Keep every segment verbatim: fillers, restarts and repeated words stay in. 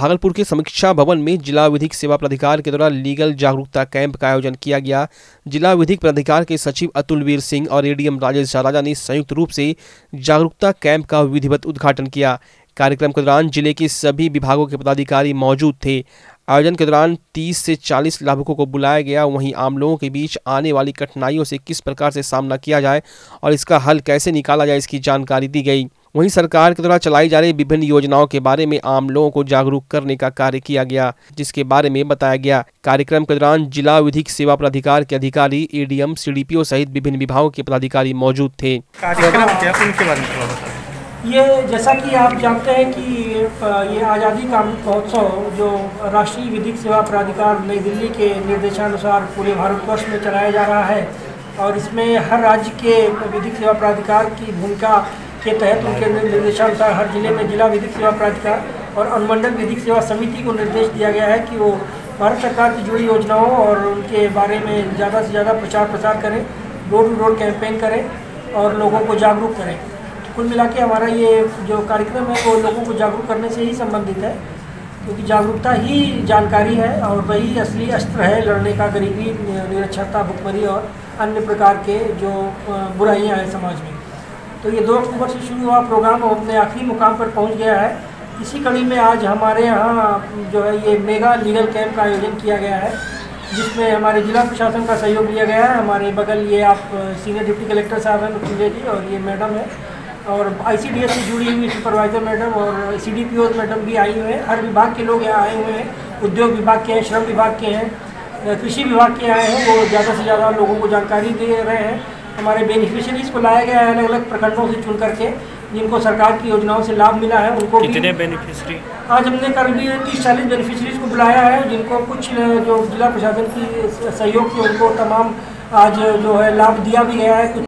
भागलपुर के समीक्षा भवन में जिला विधिक सेवा प्राधिकार के द्वारा लीगल जागरूकता कैंप का आयोजन किया गया। जिला विधिक प्राधिकार के सचिव अतुलवीर सिंह और एडीएम राजेश राजा ने संयुक्त रूप से जागरूकता कैंप का विधिवत उद्घाटन किया। कार्यक्रम के दौरान जिले के सभी विभागों के पदाधिकारी मौजूद थे। आयोजन के दौरान तीस से चालीस लाभुकों को बुलाया गया। वहीं आम लोगों के बीच आने वाली कठिनाइयों से किस प्रकार से सामना किया जाए और इसका हल कैसे निकाला जाए, इसकी जानकारी दी गई। वहीं सरकार के द्वारा चलाई जा रही विभिन्न योजनाओं के बारे में आम लोगों को जागरूक करने का कार्य किया गया, जिसके बारे में बताया गया। कार्यक्रम के दौरान जिला विधिक सेवा प्राधिकार के अधिकारी, एडीएम, सीडीपीओ सहित विभिन्न विभागों के पदाधिकारी मौजूद थे। कार्यक्रम क्या उनके बारे में ये जैसा कि आप जानते हैं कि ये आज़ादी का अमृत महोत्सव जो राष्ट्रीय विधिक सेवा प्राधिकार नई दिल्ली के निर्देशानुसार पूरे भारतवर्ष में चलाया जा रहा है और इसमें हर राज्य के विधिक सेवा प्राधिकार की भूमिका के तहत उनके निर्देशानुसार हर जिले में जिला विधिक सेवा प्राधिकार और अनुमंडल विधिक सेवा समिति को निर्देश दिया गया है कि वो भारत सरकार की जुड़ी योजनाओं और उनके बारे में ज़्यादा से ज़्यादा प्रचार प्रसार करें, डोर टू डोर कैंपेन करें और लोगों को जागरूक करें। कुल मिला के हमारा ये जो कार्यक्रम है वो लोगों को जागरूक करने से ही संबंधित है, क्योंकि जागरूकता ही जानकारी है और वही असली अस्त्र है लड़ने का गरीबी, निरक्षरता, भुखमरी और अन्य प्रकार के जो बुराइयां हैं समाज में। तो ये दो अक्टूबर से शुरू हुआ प्रोग्राम अपने आखिरी मुकाम पर पहुंच गया है। इसी कड़ी में आज हमारे यहाँ जो है ये मेगा लीगल कैंप का आयोजन किया गया है, जिसमें हमारे जिला प्रशासन का सहयोग लिया गया है। हमारे बगल ये आप सीनियर डिप्टी कलेक्टर साहब हैं मृत्युंजय जी और ये मैडम है और आईसीडीएस से जुड़ी हुई सुपरवाइजर मैडम और सीडीपीओ मैडम भी आई हुए हैं। हर विभाग के लोग यहाँ आए हुए हैं, उद्योग विभाग के हैं, श्रम विभाग के हैं, कृषि विभाग के आए हैं। वो ज़्यादा से ज़्यादा लोगों को जानकारी दे रहे हैं। हमारे बेनिफिशियरीज को लाया गया है अलग अलग प्रखंडों से चुन करके, जिनको सरकार की योजनाओं से लाभ मिला है उनको। कितने बेनिफिशरी? आज हमने करीब तीस चालीस बेनिफिशरीज को बुलाया है, जिनको कुछ जो जिला प्रशासन की सहयोग से उनको तमाम आज जो है लाभ दिया भी गया है।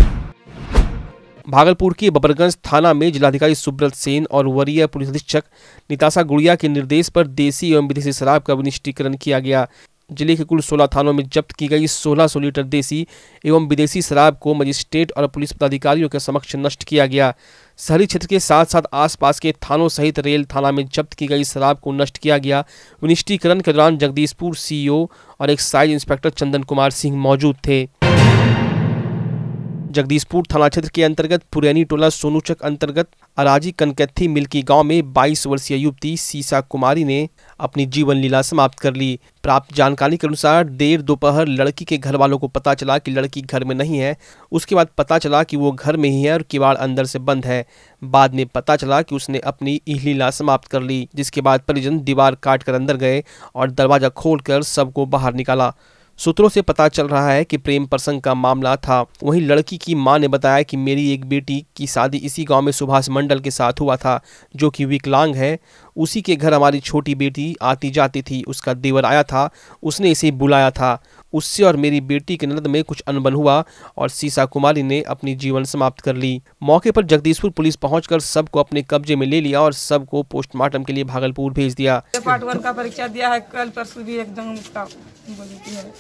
भागलपुर के बबरगंज थाना में जिलाधिकारी सुब्रत सेन और वरीय पुलिस अधीक्षक निताशा गुड़िया के निर्देश पर देसी एवं विदेशी शराब का विनिष्टीकरण किया गया। जिले के कुल सोलह थानों में जब्त की गई सोलह सौ लीटर देसी एवं विदेशी शराब को मजिस्ट्रेट और पुलिस पदाधिकारियों के समक्ष नष्ट किया गया। शहरी क्षेत्र के साथ साथ आसपास के थानों सहित रेल थाना में जब्त की गई शराब को नष्ट किया गया। विनिष्टीकरण के दौरान जगदीशपुर सीईओ और एक्साइज इंस्पेक्टर चंदन कुमार सिंह मौजूद थे। जगदीशपुर थाना क्षेत्र के अंतर्गत पुरैनी टोला सोनूचक अंतर्गत अराजी कनकैथी मिल्की गांव में बाईस वर्षीय युवती सीसा कुमारी ने अपनी जीवन लीला समाप्त कर ली। प्राप्त जानकारी के अनुसार देर दोपहर लड़की के घर वालों को पता चला कि लड़की घर में नहीं है। उसके बाद पता चला कि वो घर में ही है और किवाड़ अंदर से बंद है। बाद में पता चला कि उसने अपनी लीला समाप्त कर ली, जिसके बाद परिजन दीवार काट कर अंदर गए और दरवाजा खोलकर सबको बाहर निकाला। सूत्रों से पता चल रहा है कि प्रेम प्रसंग का मामला था। वहीं लड़की की मां ने बताया कि मेरी एक बेटी की शादी इसी गांव में सुभाष मंडल के साथ हुआ था, जो कि विकलांग है। उसी के घर हमारी छोटी बेटी आती जाती थी। उसका देवर आया था, उसने इसे बुलाया था। उससे और मेरी बेटी के ननद में कुछ अनबन हुआ और सीसा कुमारी ने अपनी जीवन समाप्त कर ली। मौके पर जगदीशपुर पुलिस पहुंचकर सबको अपने कब्जे में ले लिया और सबको पोस्टमार्टम के लिए भागलपुर भेज दिया। पार्ट वन का परीक्षा दिया है, कल परसों भी एकदम है।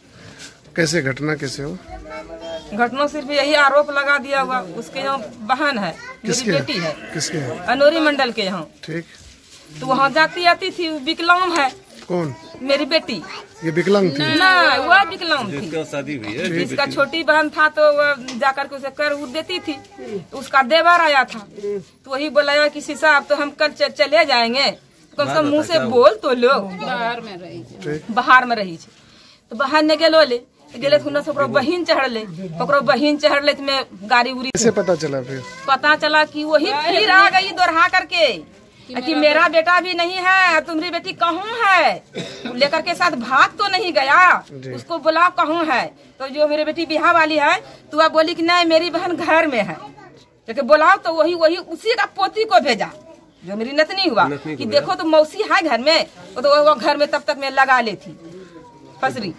कैसे घटना कैसे हो? घटना सिर्फ यही आरोप लगा दिया हुआ। उसके यहाँ बहन है, मेरी बेटी है। किसके? अनोरी मंडल के यहाँ। ठीक। तो वहाँ जाती आती थी, विकलांग है। कौन? मेरी बेटी। ये विकलांग थी? ना, वह विकलांग थी। जिसका शादी हुई है, जिसका छोटी बहन था तो वह जाकर के उसे कर उड़ देती थी। तो उसका देवर आया था, तो वही बोला कि सीसा अब तो हम कल चले जाएंगे, कम से कम मुँह से बोल तो लो। बाहर में रही बाहर में रही तो बहन ने गेलो ले गेले तो बहिन चढ़ ले बहिन चढ़ ले में गाड़ी उड़ी। कैसे पता चला? फिर पता चला कि वही फिर आ गई दोहरा करके कि मेरा बेटा भी नहीं है, तुम्हारी बेटी कहूँ है, लेकर के साथ भाग तो नहीं गया, उसको बुलाओ कहूँ है। तो जो मेरी बेटी बिहार वाली है तो वह बोली कि नहीं मेरी बहन घर में है, लेकिन बुलाओ तो वही वही उसी का पोती को भेजा जो मेरी नतनी हुआ कि देखो तो मौसी है घर में। तो वो घर में तब तक मैं लगा ले थी फसरी।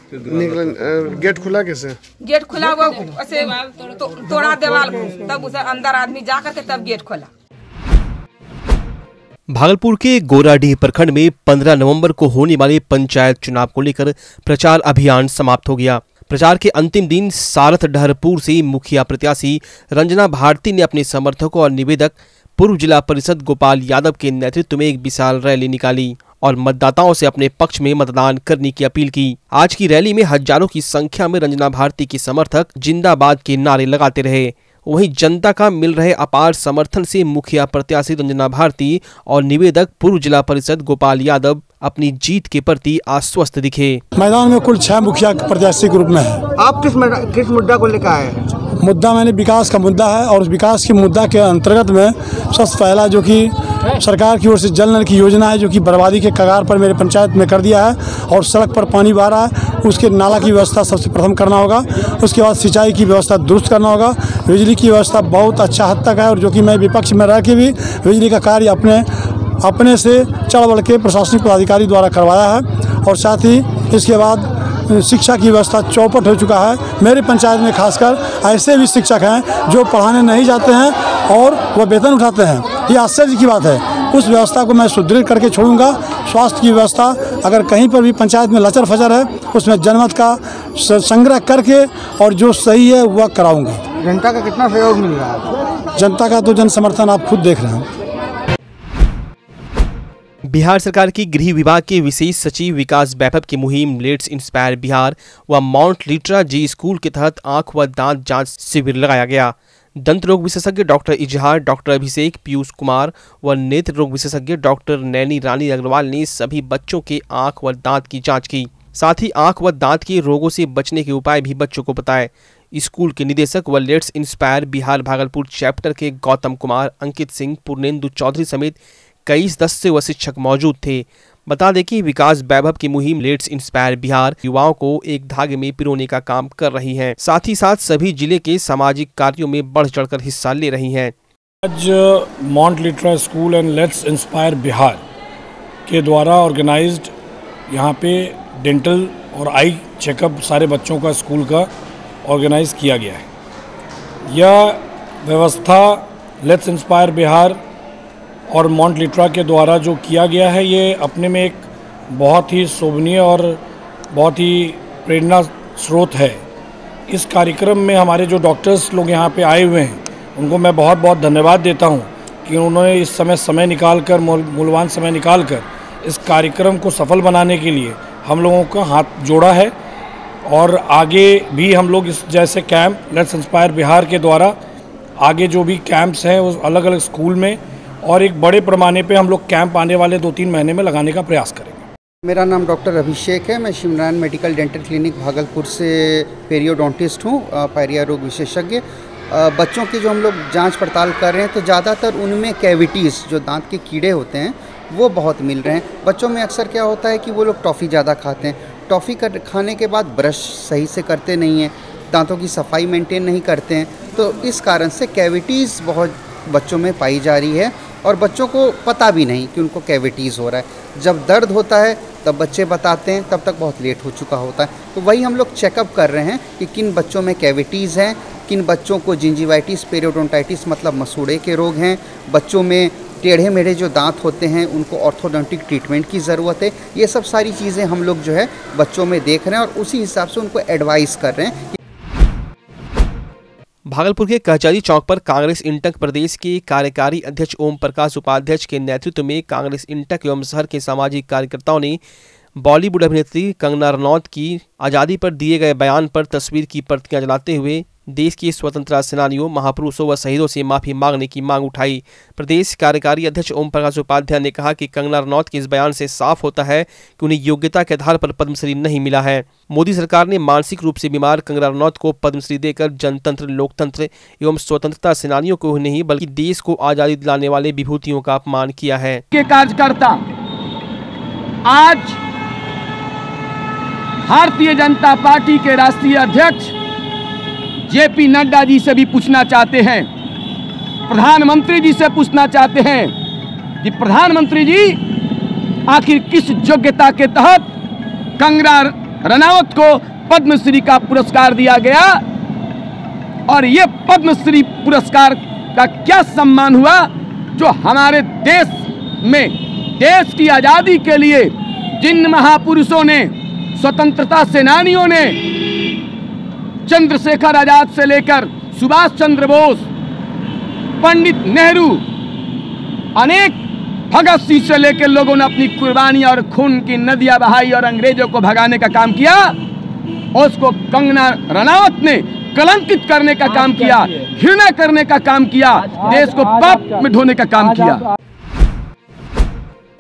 गेट खुला कैसे? गेट खुला वो ऐसे तो, तोड़ा दीवार को, तब उसे अंदर आदमी जा करके तब गेट खोला। भागलपुर के गोराडीह प्रखंड में पंद्रह नवंबर को होने वाले पंचायत चुनाव को लेकर प्रचार अभियान समाप्त हो गया। प्रचार के अंतिम दिन सारथ डहरपुर से मुखिया प्रत्याशी रंजना भारती ने अपने समर्थकों और निवेदक पूर्व जिला परिषद गोपाल यादव के नेतृत्व में एक विशाल रैली निकाली और मतदाताओं से अपने पक्ष में मतदान करने की अपील की। आज की रैली में हजारों की संख्या में रंजना भारती के समर्थक जिंदाबाद के नारे लगाते रहे। वहीं जनता का मिल रहे अपार समर्थन से मुखिया प्रत्याशी रंजना भारती और निवेदक पूर्व जिला परिषद गोपाल यादव अपनी जीत के प्रति आश्वस्त दिखे। मैदान में कुल छह मुखिया प्रत्याशी के रूप में है। आप किस किस मुद्दा को लेकर आए हैं? मुद्दा मैंने विकास का मुद्दा है और उस विकास के मुद्दा के अंतर्गत में सबसे पहला जो कि सरकार की ओर से जल नल की योजना है जो कि बर्बादी के कगार पर मेरे पंचायत में कर दिया है और सड़क पर पानी बह रहा है, उसके नाला की व्यवस्था सबसे प्रथम करना होगा। उसके बाद सिंचाई की व्यवस्था दुरुस्त करना होगा। बिजली की व्यवस्था बहुत अच्छा हद तक है और जो कि मैं विपक्ष में रह के भी बिजली का कार्य अपने अपने से चढ़ बढ़ के प्रशासनिक पदाधिकारी द्वारा करवाया है। और साथ ही इसके बाद शिक्षा की व्यवस्था चौपट हो चुका है। मेरे पंचायत में खासकर ऐसे भी शिक्षक हैं जो पढ़ाने नहीं जाते हैं और वह वेतन उठाते हैं। ये आश्चर्य की बात है। उस व्यवस्था को मैं सुदृढ़ करके छोड़ूंगा। स्वास्थ्य की व्यवस्था अगर कहीं पर भी पंचायत में लचर फचर है उसमें जनमत का संग्रह करके और जो सही है वह कराऊंगा। जनता का कितना सहयोग मिल रहा है? जनता का तो जन समर्थन आप खुद देख रहे हैं। बिहार सरकार की गृह विभाग के विशेष सचिव विकास वैभव की मुहिम लेट्स इंस्पायर बिहार व माउंट लिट्रा जी स्कूल के तहत आंख व दांत जांच शिविर लगाया गया। दंत रोग विशेषज्ञ डॉक्टर इजहार, डॉक्टर अभिषेक, पीयूष कुमार व नेत्र रोग विशेषज्ञ डॉक्टर नैनी रानी अग्रवाल ने सभी बच्चों के आंख व दांत की जांच की। साथ ही आंख व दांत के रोगों से बचने के उपाय भी बच्चों को बताए। स्कूल के निदेशक व let's inspire Bihar Bhagalpur chapter के गौतम कुमार, अंकित सिंह, पूर्णेंदु चौधरी समेत कई सदस्य व शिक्षक मौजूद थे। बता दें कि विकास वैभव की मुहिम लेट्स इंस्पायर बिहार युवाओं को एक धागे में पिरोने का काम कर रही है। साथ ही साथ सभी जिले के सामाजिक कार्यों में बढ़ चढ़कर हिस्सा ले रही हैं। आज mount litera school and let's inspire Bihar के द्वारा ऑर्गेनाइज्ड यहाँ पे डेंटल और आई चेकअप सारे बच्चों का स्कूल का ऑर्गेनाइज किया गया है। यह व्यवस्था लेट्स इंस्पायर बिहार और माउंट लिट्रा के द्वारा जो किया गया है ये अपने में एक बहुत ही शोभनीय और बहुत ही प्रेरणा स्रोत है। इस कार्यक्रम में हमारे जो डॉक्टर्स लोग यहाँ पे आए हुए हैं उनको मैं बहुत बहुत धन्यवाद देता हूँ कि उन्होंने इस समय समय निकाल कर मूल्यवान समय निकाल कर इस कार्यक्रम को सफल बनाने के लिए हम लोगों का हाथ जोड़ा है। और आगे भी हम लोग इस जैसे कैंप लेट्स इंस्पायर बिहार के द्वारा आगे जो भी कैंप्स हैं उस अलग अलग स्कूल में और एक बड़े पैमाने पे हम लोग कैंप आने वाले दो तीन महीने में लगाने का प्रयास करेंगे। मेरा नाम डॉक्टर अभिषेक है। मैं Shivnarayan medical dental clinic Bhagalpur से पेरियोडोंटिस्ट हूँ, पायरिया रोग विशेषज्ञ। बच्चों की जो हम लोग जांच पड़ताल कर रहे हैं तो ज़्यादातर उनमें कैविटीज़ जो दांत के कीड़े होते हैं वो बहुत मिल रहे हैं। बच्चों में अक्सर क्या होता है कि वो लोग टॉफ़ी ज़्यादा खाते हैं, टॉफ़ी कर खाने के बाद ब्रश सही से करते नहीं हैं, दांतों की सफाई मेंटेन नहीं करते हैं, तो इस कारण से कैविटीज़ बहुत बच्चों में पाई जा रही है और बच्चों को पता भी नहीं कि उनको कैविटीज़ हो रहा है। जब दर्द होता है तब बच्चे बताते हैं, तब तक बहुत लेट हो चुका होता है। तो वही हम लोग चेकअप कर रहे हैं कि किन बच्चों में कैविटीज़ हैं, किन बच्चों को जिंजिवाइटिस पेरियोडोंटाइटिस मतलब मसूड़े के रोग हैं, बच्चों में टेढ़े मेढ़े जो दांत होते हैं उनको ऑर्थोडोंटिक ट्रीटमेंट की ज़रूरत है। ये सब सारी चीज़ें हम लोग जो है बच्चों में देख रहे हैं और उसी हिसाब से उनको एडवाइस कर रहे हैं। भागलपुर के कचहरी चौक पर कांग्रेस इंटक प्रदेश के कार्यकारी अध्यक्ष ओम प्रकाश उपाध्याय के नेतृत्व में कांग्रेस इंटक एवं शहर के सामाजिक कार्यकर्ताओं ने बॉलीवुड अभिनेत्री कंगना रनौत की आज़ादी पर दिए गए बयान पर तस्वीर की प्रतियां जलाते हुए देश के स्वतंत्रता सेनानियों, महापुरुषों व शहीदों से माफी मांगने की मांग उठाई। प्रदेश कार्यकारी अध्यक्ष ओम प्रकाश उपाध्याय ने कहा कि कंगना रनौत के इस बयान से साफ होता है कि उन्हें योग्यता के आधार पर पद्मश्री नहीं मिला है। मोदी सरकार ने मानसिक रूप से बीमार कंगना रनौत को पद्मश्री देकर जनतंत्र, लोकतंत्र एवं स्वतंत्रता सेनानियों को नहीं बल्कि देश को आजादी दिलाने वाले विभूतियों का अपमान किया है। के कार्यकर्ता आज भारतीय जनता पार्टी के राष्ट्रीय अध्यक्ष जेपी नड्डा जी से भी पूछना चाहते हैं, प्रधानमंत्री जी से पूछना चाहते हैं कि प्रधानमंत्री जी आखिर किस योग्यता के तहत कंगना रनौत को पद्मश्री का पुरस्कार दिया गया और ये पद्मश्री पुरस्कार का क्या सम्मान हुआ जो हमारे देश में देश की आज़ादी के लिए जिन महापुरुषों ने, स्वतंत्रता सेनानियों ने, चंद्रशेखर आजाद से लेकर सुभाष चंद्र बोस, पंडित नेहरू, अनेक भगत सिंह से लेकर लोगों ने अपनी कुर्बानी और खून की नदियां बहाई और अंग्रेजों को भगाने का काम किया। उसको कंगना रनावत ने कलंकित करने का काम किया, घृणा करने का काम किया, देश को पाप में ढोने का काम किया।